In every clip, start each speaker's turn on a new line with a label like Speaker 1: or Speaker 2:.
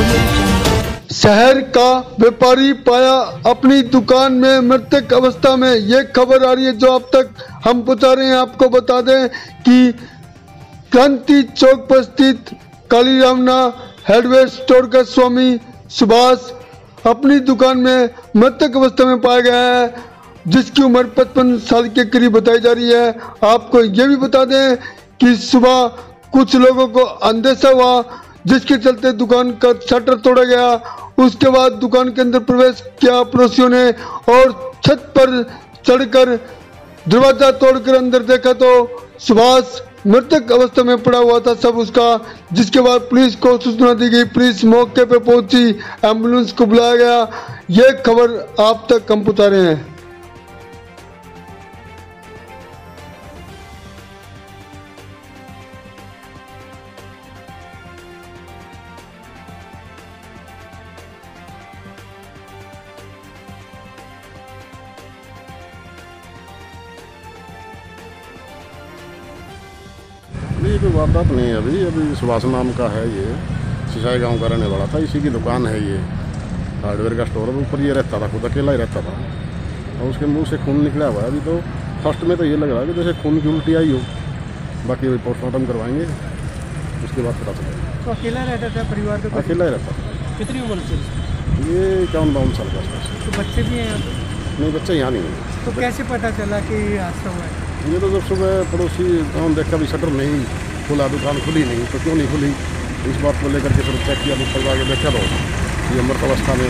Speaker 1: शहर का व्यापारी पाया अपनी दुकान में मृतक अवस्था में। ये खबर आ रही है जो अब तक हम बता रहे हैं। आपको बता दें कि क्रांति चौक पर स्थित काली रामना हार्डवेयर स्टोर का स्वामी सुभाष अपनी दुकान में मृतक अवस्था में पाया गया है, जिसकी उम्र 55 साल के करीब बताई जा रही है। आपको ये भी बता दें कि सुबह कुछ लोगों को अंदेशा हुआ, जिसके चलते दुकान का शटर तोड़ा गया। उसके बाद दुकान के अंदर प्रवेश किया पड़ोसियों ने और छत पर चढ़कर दरवाजा तोड़कर अंदर देखा तो सुभाष मृतक अवस्था में पड़ा हुआ था सब उसका। जिसके बाद पुलिस को सूचना दी गई, पुलिस मौके पर पहुंची, एम्बुलेंस को बुलाया गया। ये खबर आप तक हम पहुंचा रहे हैं।
Speaker 2: ये कोई वारदात नहीं है अभी सुभाष नाम का है, ये सिसाई गांव का रहने वाला था। इसी की दुकान है, ये हार्डवेयर का स्टोर है। ऊपर ये रहता था, खुद अकेला ही रहता था और उसके मुंह से खून निकला हुआ है। अभी तो फर्स्ट में तो ये लग रहा है कि जैसे खून की उल्टी आई हो। बाकी पोस्टमार्टम करवाएंगे, उसके बाद पता चलेगा।
Speaker 3: तो अकेला रहता था परिवार का?
Speaker 2: अकेला ही रहता था।
Speaker 3: कितनी उम्र से?
Speaker 2: ये 51-52 साल का आसपास।
Speaker 3: तो बच्चे भी हैं?
Speaker 2: नहीं, बच्चे यहाँ नहीं है।
Speaker 3: तो कैसे पता चला कि हादसा हुआ है?
Speaker 2: ये तो जब सुबह पड़ोसी गाँव देखा भी शटर नहीं खुला, दुकान खुली नहीं, तो क्यों नहीं खुली, इस बात को लेकर के फिर चेक किया, ऊपर जाके देखा तो ये मृत अवस्था में।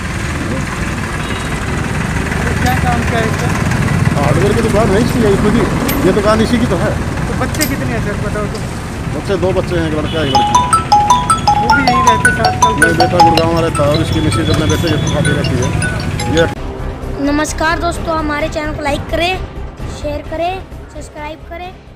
Speaker 3: क्या काम क्या है इसका?
Speaker 2: हार्डवेयर की दुकान है इसकी, खुद ही ये दुकान इसी की तो है।
Speaker 3: तो बच्चे कितने हैं सर, बताओ तो?
Speaker 2: बच्चे 2 बच्चे हैं, एक लड़का एक लड़की।
Speaker 3: वो भी यहीं रहते साथ?
Speaker 2: मेरा बेटा गुड़गांव में रहता है और इसकी मिसेज अपने बेटे के साथ रहती है। ये
Speaker 4: नमस्कार दोस्तों, हमारे चैनल को लाइक करें, शेयर करें, सब्सक्राइब करें।